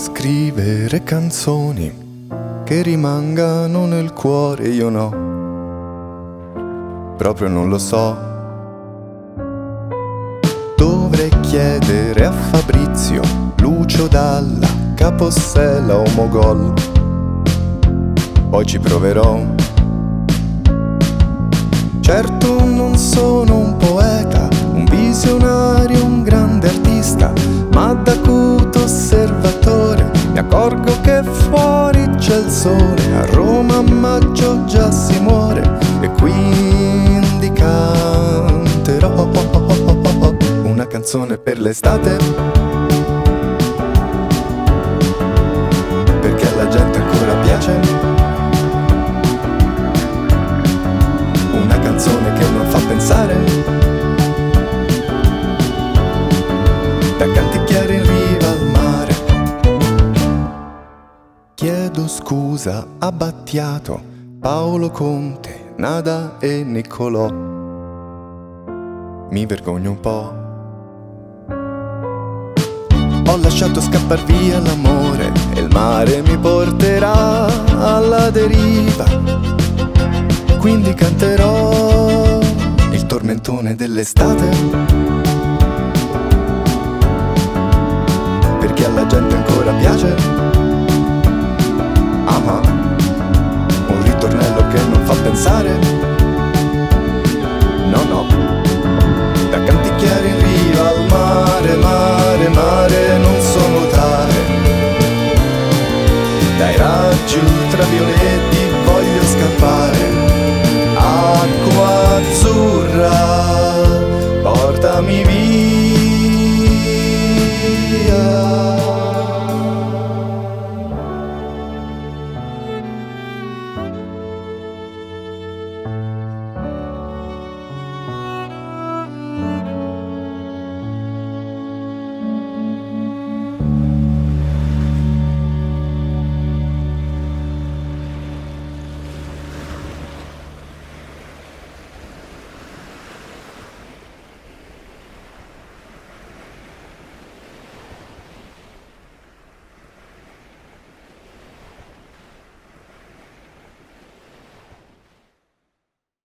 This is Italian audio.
scrivere canzoni che rimangano nel cuore, io no, proprio non lo so. Dovrei chiedere a Fabrizio, Lucio Dalla, Capossela o Mogol, poi ci proverò. Certo non sono un poeta, un visionario, un grande artista, ma da acuto osservatore mi accorgo che fuori c'è il sole. A Roma a maggio già si muore e quindi canterò una canzone per l'estate, perché alla gente ancora piace. Una canzone che non fa pensare, da canticchiare in riva al mare. Chiedo scusa a Battiato, Paolo Conte, Nada e Niccolò. Mi vergogno un po'. Ho lasciato scappar via l'amore e il mare mi porterà alla deriva, quindi canterò il tormentone dell'estate, perché alla gente ancora piace. Un ritornello che non fa pensare. No, no, da canticchiare in riva al mare, mare, mare, non so nuotare. Dai raggi ultravioletti voglio scappare. Acqua azzurra, portami via.